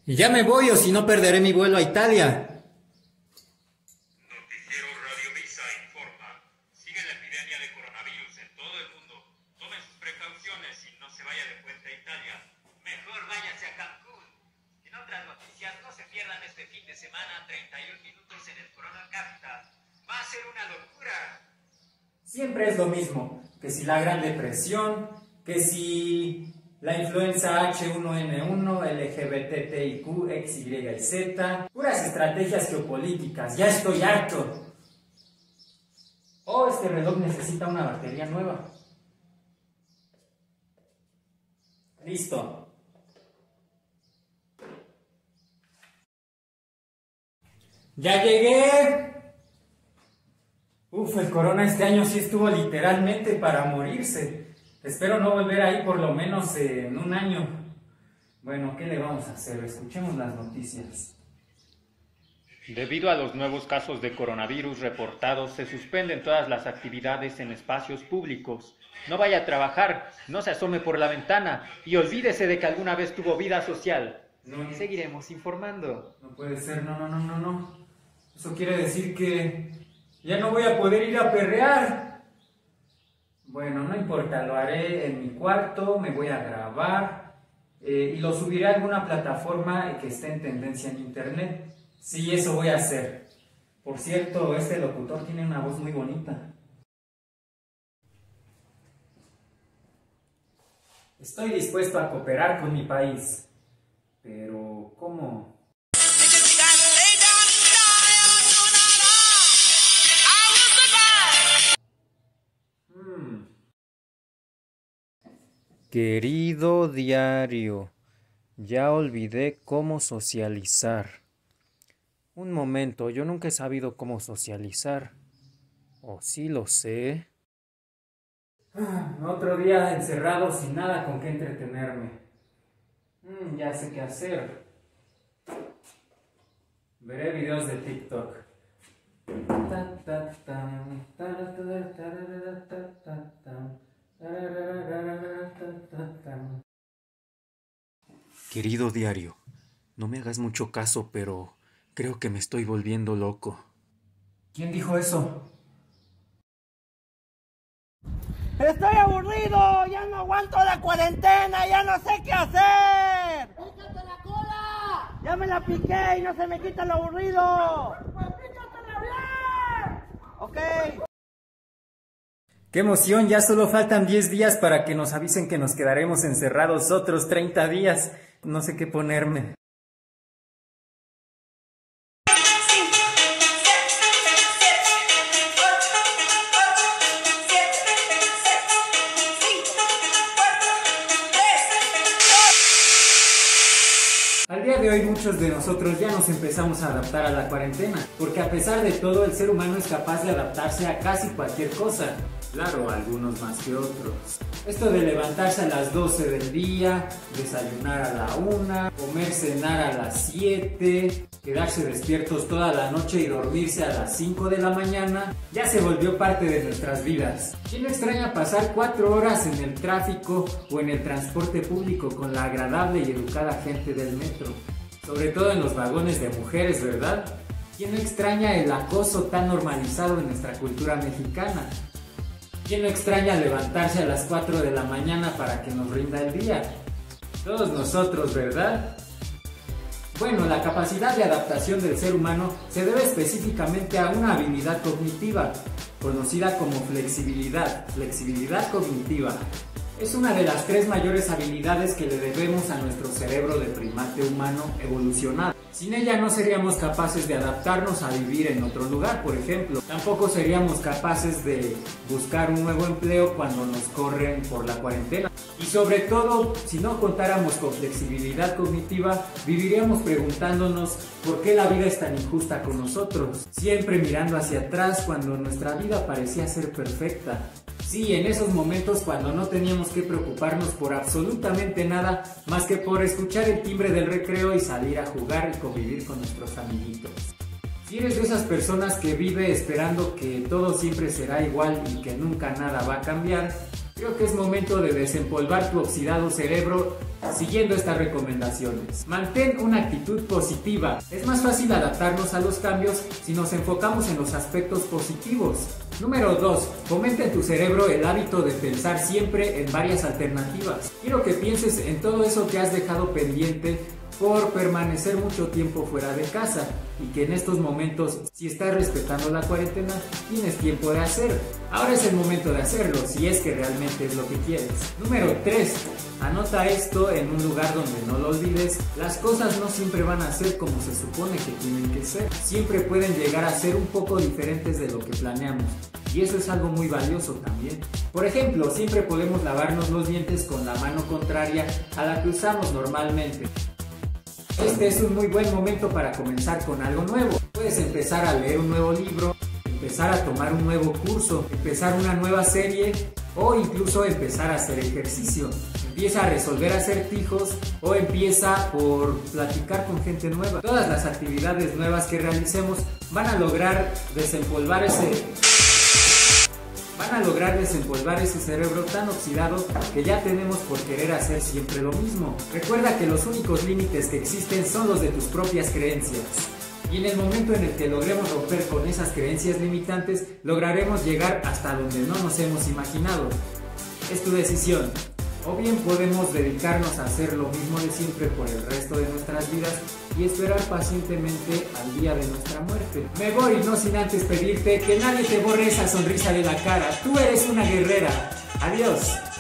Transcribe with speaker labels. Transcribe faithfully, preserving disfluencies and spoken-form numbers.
Speaker 1: Y ya me voy o si no perderé mi vuelo a Italia.
Speaker 2: Noticiero Radio Visa informa. Sigue la epidemia de coronavirus en todo el mundo. Tome sus precauciones y no se vaya de puente a Italia. Mejor váyase a Cancún. En otras noticias, no se pierdan este fin de semana treinta y un minutos en el Corona Capital. Va a ser una locura.
Speaker 1: Siempre es lo mismo, que si la Gran Depresión, que si la influenza H uno N uno, L G B T T I Q, X, Y y Z, puras estrategias geopolíticas, ya estoy harto. Oh, este reloj necesita una batería nueva. Listo. ¡Ya llegué! Uf, el corona este año sí estuvo literalmente para morirse. Espero no volver ahí por lo menos en un año. Bueno, ¿qué le vamos a hacer? Escuchemos las noticias.
Speaker 3: Debido a los nuevos casos de coronavirus reportados, se suspenden todas las actividades en espacios públicos. No vaya a trabajar, no se asome por la ventana y olvídese de que alguna vez tuvo vida social.
Speaker 1: No, no.
Speaker 3: Seguiremos informando.
Speaker 1: No puede ser, no, no, no, no, no. Eso quiere decir que ya no voy a poder ir a perrear. Bueno, no importa, lo haré en mi cuarto, me voy a grabar eh, y lo subiré a alguna plataforma que esté en tendencia en internet. Sí, eso voy a hacer. Por cierto, este locutor tiene una voz muy bonita. Estoy dispuesto a cooperar con mi país, pero ¿cómo? Hmm. Querido diario, ya olvidé cómo socializar. Un momento, yo nunca he sabido cómo socializar. ¿O sí lo sé? Ah, otro día encerrado sin nada con qué entretenerme. Mm, ya sé qué hacer. Veré videos de TikTok. Querido diario, no me hagas mucho caso, pero creo que me estoy volviendo loco. ¿Quién dijo eso?
Speaker 4: ¡Estoy aburrido! ¡Ya no aguanto la cuarentena! ¡Ya no sé qué hacer!
Speaker 5: ¡Pícate la cola!
Speaker 4: ¡Ya me la piqué y no se me quita lo aburrido!
Speaker 5: ¡Pues pícatela bien!
Speaker 4: Ok.
Speaker 1: ¡Qué emoción! Ya solo faltan diez días para que nos avisen que nos quedaremos encerrados otros treinta días. No sé qué ponerme. Al día de hoy muchos de nosotros ya nos empezamos a adaptar a la cuarentena, porque a pesar de todo el ser humano es capaz de adaptarse a casi cualquier cosa. Claro, algunos más que otros. Esto de levantarse a las doce del día, desayunar a la una, comer, cenar a las siete, quedarse despiertos toda la noche y dormirse a las cinco de la mañana, ya se volvió parte de nuestras vidas. ¿Quién no extraña pasar cuatro horas en el tráfico o en el transporte público con la agradable y educada gente del metro? Sobre todo en los vagones de mujeres, ¿verdad? ¿Quién no extraña el acoso tan normalizado en nuestra cultura mexicana? ¿Quién no extraña levantarse a las cuatro de la mañana para que nos rinda el día? Todos nosotros, ¿verdad? Bueno, la capacidad de adaptación del ser humano se debe específicamente a una habilidad cognitiva, conocida como flexibilidad, flexibilidad cognitiva. Es una de las tres mayores habilidades que le debemos a nuestro cerebro de primate humano evolucionado. Sin ella no seríamos capaces de adaptarnos a vivir en otro lugar, por ejemplo. Tampoco seríamos capaces de buscar un nuevo empleo cuando nos corren por la cuarentena. Y sobre todo, si no contáramos con flexibilidad cognitiva, viviríamos preguntándonos por qué la vida es tan injusta con nosotros, siempre mirando hacia atrás cuando nuestra vida parecía ser perfecta. Sí, en esos momentos cuando no teníamos que preocuparnos por absolutamente nada más que por escuchar el timbre del recreo y salir a jugar y convivir con nuestros amiguitos. Si eres de esas personas que vive esperando que todo siempre será igual y que nunca nada va a cambiar, Creo que es momento de desempolvar tu oxidado cerebro siguiendo estas recomendaciones. Mantén una actitud positiva. Es más fácil adaptarnos a los cambios si nos enfocamos en los aspectos positivos. Número dos. Fomenta en tu cerebro el hábito de pensar siempre en varias alternativas. Quiero que pienses en todo eso que has dejado pendiente por permanecer mucho tiempo fuera de casa y que en estos momentos, si estás respetando la cuarentena, tienes tiempo de hacer. Ahora es el momento de hacerlo, si es que realmente es lo que quieres. Número tres. Anota esto en un lugar donde no lo olvides. Las cosas no siempre van a ser como se supone que tienen que ser. Siempre pueden llegar a ser un poco diferentes de lo que planeamos. Y eso es algo muy valioso también. Por ejemplo, siempre podemos lavarnos los dientes con la mano contraria a la que usamos normalmente. Este es un muy buen momento para comenzar con algo nuevo. Puedes empezar a leer un nuevo libro, empezar a tomar un nuevo curso, empezar una nueva serie o incluso empezar a hacer ejercicio. Empieza a resolver acertijos o empieza por platicar con gente nueva. Todas las actividades nuevas que realicemos van a lograr desempolvar ese... van a lograr desempolvar ese cerebro tan oxidado que ya tenemos por querer hacer siempre lo mismo. Recuerda que los únicos límites que existen son los de tus propias creencias. Y en el momento en el que logremos romper con esas creencias limitantes, lograremos llegar hasta donde no nos hemos imaginado. Es tu decisión. O bien podemos dedicarnos a hacer lo mismo de siempre por el resto de nuestras vidas y esperar pacientemente al día de nuestra muerte. Me voy, no sin antes pedirte que nadie te borre esa sonrisa de la cara. Tú eres una guerrera. Adiós.